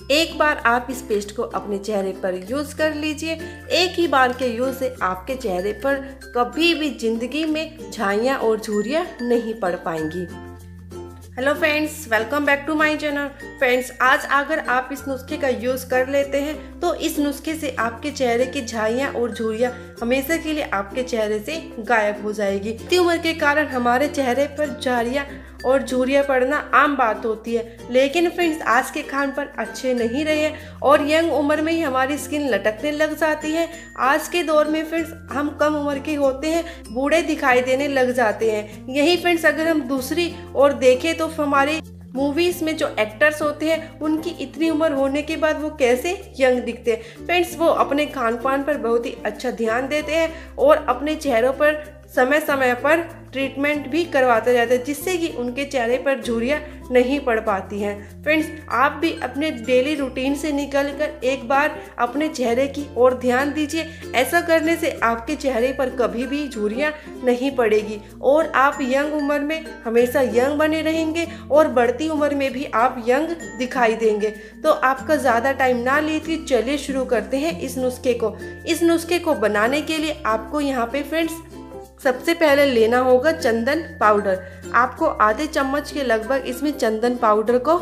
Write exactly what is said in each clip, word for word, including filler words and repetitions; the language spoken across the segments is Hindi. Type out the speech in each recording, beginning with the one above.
एक बार आप इस पेस्ट को अपने चेहरे पर यूज़ कर लीजिए। एक ही बार के यूज़ से आपके चेहरे पर कभी भी जिंदगी में झाइयाँ और झुर्रियाँ नहीं पड़ पाएंगी। Hello friends, welcome back to my channel. Friends, आज अगर आप इस नुस्खे का यूज़ कर लेते हैं तो इस नुस्खे से आपके चेहरे की झाइयाँ और झुर्रियाँ हमेशा के लिए आपके चेहरे से गायब हो जाएगी। इतनी उम्र के कारण हमारे चेहरे पर झाइयाँ और झुर्रियाँ पड़ना आम बात होती है, लेकिन फ्रेंड्स आज के खान पर अच्छे नहीं रहे हैं और यंग उम्र में ही हमारी स्किन लटकने लग जाती है। आज के दौर में फ्रेंड्स हम कम उम्र के होते हैं, बूढ़े दिखाई देने लग जाते हैं। यही फ्रेंड्स अगर हम दूसरी ओर देखें तो हमारे मूवीज में जो एक्टर्स होते हैं उनकी इतनी उम्र होने के बाद वो कैसे यंग दिखते हैं। फ्रेंड्स वो अपने खान पान पर बहुत ही अच्छा ध्यान देते हैं और अपने चेहरों पर समय समय पर ट्रीटमेंट भी करवाते जाते हैं, जिससे कि उनके चेहरे पर झुर्रियाँ नहीं पड़ पाती हैं। फ्रेंड्स आप भी अपने डेली रूटीन से निकलकर एक बार अपने चेहरे की ओर ध्यान दीजिए। ऐसा करने से आपके चेहरे पर कभी भी झुर्रियाँ नहीं पड़ेगी और आप यंग उम्र में हमेशा यंग बने रहेंगे और बढ़ती उम्र में भी आप यंग दिखाई देंगे। तो आपका ज़्यादा टाइम ना लेते, चलिए शुरू करते हैं इस नुस्खे को। इस नुस्खे को बनाने के लिए आपको यहाँ पे फ्रेंड्स सबसे पहले लेना होगा चंदन पाउडर। आपको आधे चम्मच के लगभग इसमें चंदन पाउडर को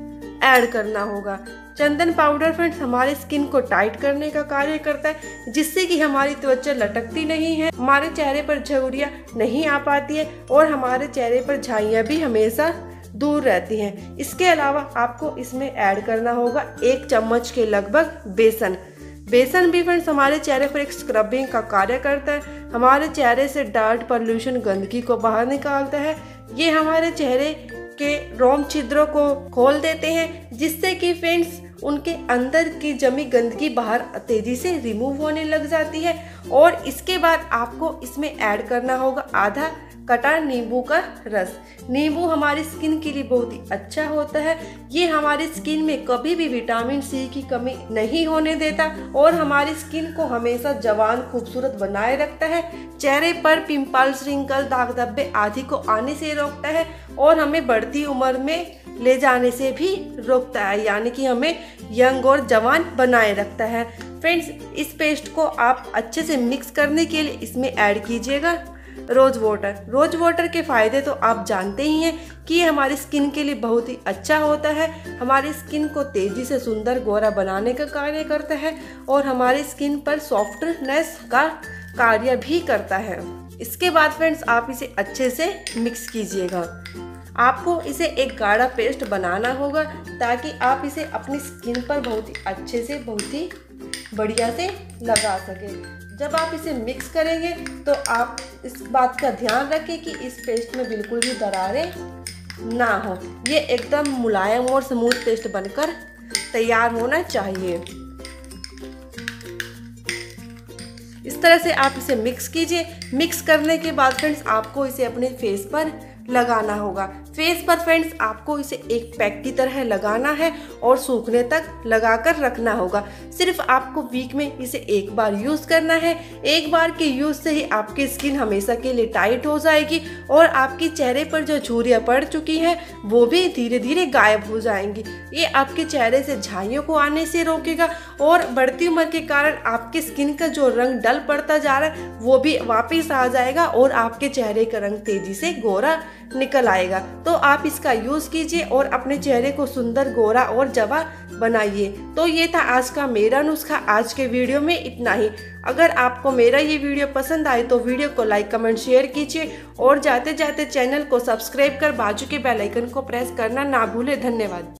ऐड करना होगा। चंदन पाउडर फ्रेंड्स हमारे स्किन को टाइट करने का कार्य करता है, जिससे कि हमारी त्वचा लटकती नहीं है, हमारे चेहरे पर झुर्रियाँ नहीं आ पाती है और हमारे चेहरे पर झाइयाँ भी हमेशा दूर रहती हैं। इसके अलावा आपको इसमें ऐड करना होगा एक चम्मच के लगभग बेसन। बेसन भी फ्रेंड्स हमारे चेहरे पर एक स्क्रबिंग का कार्य करता है, हमारे चेहरे से डार्ट पॉल्यूशन गंदगी को बाहर निकालता है। ये हमारे चेहरे के रोम छिद्रों को खोल देते हैं, जिससे कि फ्रेंड्स उनके अंदर की जमी गंदगी बाहर तेजी से रिमूव होने लग जाती है। और इसके बाद आपको इसमें ऐड करना होगा आधा कटा नींबू का रस। नींबू हमारी स्किन के लिए बहुत ही अच्छा होता है। ये हमारी स्किन में कभी भी विटामिन सी की कमी नहीं होने देता और हमारी स्किन को हमेशा जवान खूबसूरत बनाए रखता है। चेहरे पर पिंपल्स, रिंकल, दाग धब्बे आदि को आने से रोकता है और हमें बढ़ती उम्र में ले जाने से भी रोकता है, यानी कि हमें यंग और जवान बनाए रखता है। फ्रेंड्स इस पेस्ट को आप अच्छे से मिक्स करने के लिए इसमें ऐड कीजिएगा रोज वाटर। रोज वाटर के फायदे तो आप जानते ही हैं कि ये हमारी स्किन के लिए बहुत ही अच्छा होता है, हमारी स्किन को तेजी से सुंदर गोरा बनाने का कार्य करता है और हमारी स्किन पर सॉफ्टनेस का कार्य भी करता है। इसके बाद फ्रेंड्स आप इसे अच्छे से मिक्स कीजिएगा। आपको इसे एक गाढ़ा पेस्ट बनाना होगा ताकि आप इसे अपनी स्किन पर बहुत ही अच्छे से, बहुत ही बढ़िया से लगा सकें। जब आप इसे मिक्स करेंगे तो आप इस बात का ध्यान रखें कि इस पेस्ट में बिल्कुल भी दरारें ना हो। ये एकदम मुलायम और स्मूथ पेस्ट बनकर तैयार होना चाहिए। इस तरह से आप इसे मिक्स कीजिए। मिक्स करने के बाद फ्रेंड्स आपको इसे अपने फेस पर लगाना होगा। फेस पर फ्रेंड्स आपको इसे एक पैक की तरह लगाना है और सूखने तक लगाकर रखना होगा। सिर्फ आपको वीक में इसे एक बार यूज़ करना है। एक बार के यूज़ से ही आपकी स्किन हमेशा के लिए टाइट हो जाएगी और आपके चेहरे पर जो झुर्रियाँ पड़ चुकी हैं वो भी धीरे धीरे गायब हो जाएंगी। ये आपके चेहरे से झाइयों को आने से रोकेगा और बढ़ती उम्र के कारण आपकी स्किन का जो रंग डल पड़ता जा रहा है वो भी वापस आ जाएगा और आपके चेहरे का रंग तेजी से गोरा निकल आएगा। तो आप इसका यूज़ कीजिए और अपने चेहरे को सुंदर, गोरा और जवा बनाइए। तो ये था आज का मेरा नुस्खा। आज के वीडियो में इतना ही। अगर आपको मेरा ये वीडियो पसंद आए तो वीडियो को लाइक, कमेंट, शेयर कीजिए और जाते जाते चैनल को सब्सक्राइब कर बाजू के बेल आइकन को प्रेस करना ना भूलें। धन्यवाद।